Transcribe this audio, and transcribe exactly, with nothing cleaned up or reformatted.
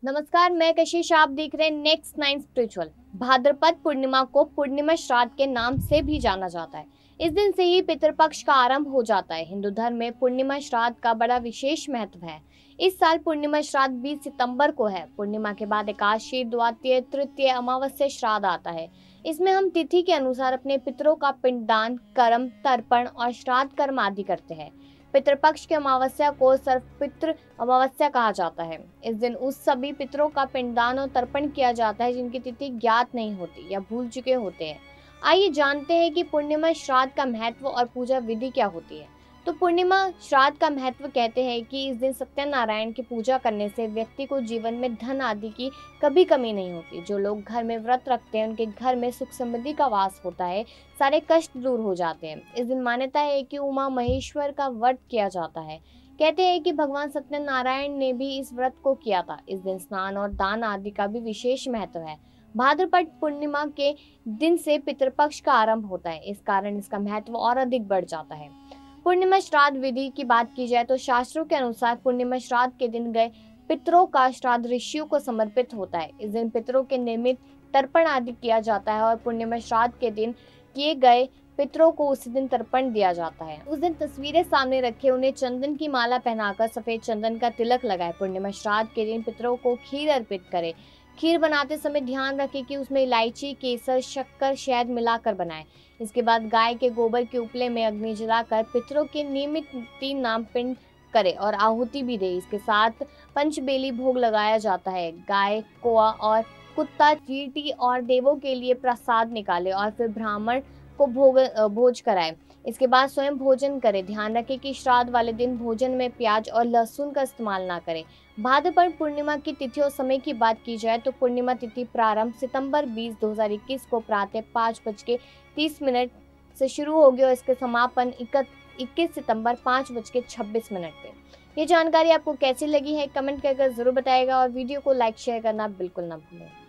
नमस्कार, मैं कशिश। आप देख रहे हैं नेक्स्ट नाइन स्पिरिचुअल। भाद्रपद पूर्णिमा को पूर्णिमा श्राद्ध के नाम से भी जाना जाता है। इस दिन से ही पितृपक्ष का आरंभ हो जाता है। हिंदू धर्म में पूर्णिमा श्राद्ध का बड़ा विशेष महत्व है। इस साल पूर्णिमा श्राद्ध बीस सितंबर को है। पूर्णिमा के बाद एकादशी, द्वितीय, तृतीय, अमावस्या श्राद्ध आता है। इसमें हम तिथि के अनुसार अपने पितरों का पिंडदान, कर्म, तर्पण और श्राद्ध कर्म आदि करते हैं। पितृपक्ष की अमावस्या को सर्वपितृ अमावस्या कहा जाता है। इस दिन उस सभी पितरों का पिंडदान और तर्पण किया जाता है जिनकी तिथि ज्ञात नहीं होती या भूल चुके होते हैं। आइए जानते हैं कि पूर्णिमा श्राद्ध का महत्व और पूजा विधि क्या होती है। तो पूर्णिमा श्राद्ध का महत्व कहते हैं कि इस दिन सत्यनारायण की पूजा करने से व्यक्ति को जीवन में धन आदि की कभी कमी नहीं होती। जो लोग घर में व्रत रखते हैं उनके घर में सुख समृद्धि का वास होता है, सारे कष्ट दूर हो जाते हैं। इस दिन मान्यता है कि उमा महेश्वर का व्रत किया जाता है। कहते हैं कि भगवान सत्यनारायण ने भी इस व्रत को किया था। इस दिन स्नान और दान आदि का भी विशेष महत्व है। भाद्रपद पूर्णिमा के दिन से पितृपक्ष का आरंभ होता है, इस कारण इसका महत्व और अधिक बढ़ जाता है। पूर्णिमा श्राद्ध विधि की बात की जाए तो शास्त्रों के अनुसार पूर्णिमा श्राद्ध के दिन गए पितरों का श्राद्ध ऋषियों को समर्पित होता है। इस दिन पितरों के निमित्त तर्पण आदि किया जाता है और पूर्णिमा श्राद्ध के दिन किए गए पितरों को उसी दिन तर्पण दिया जाता है। उस दिन तस्वीरें सामने रखे, उन्हें चंदन की माला पहनाकर सफेद चंदन का तिलक लगाए। पूर्णिमा श्राद्ध के दिन पितरों को खीर अर्पित करें। खीर बनाते समय ध्यान रखें कि उसमें इलायची, केसर, शक्कर, शहद मिलाकर बनाएं। इसके बाद गाय के गोबर के उपले में अग्नि जलाकर पितरों के नियमित तीन नाम पिंड करें और आहुति भी दे। इसके साथ पंचबेली भोग लगाया जाता है। गाय, कौआ और कुत्ता, चींटी और देवों के लिए प्रसाद निकाले और फिर ब्राह्मण को भोग भोज कराए। इसके बाद स्वयं भोजन करें। ध्यान रखें कि श्राद्ध वाले दिन भोजन में प्याज और लहसुन का इस्तेमाल ना करें। भाद्रपद पूर्णिमा की तिथि और समय की बात की जाए तो पूर्णिमा तिथि प्रारंभ सितंबर बीस दो हजार इक्कीस को प्रातः पाँच बज के तीस मिनट से शुरू होगी और इसके समापन इक्कीस सितंबर पाँच बज के छब्बीस मिनट पे। ये जानकारी आपको कैसी लगी है कमेंट करके जरूर बताएगा और वीडियो को लाइक शेयर करना बिल्कुल ना भूलें।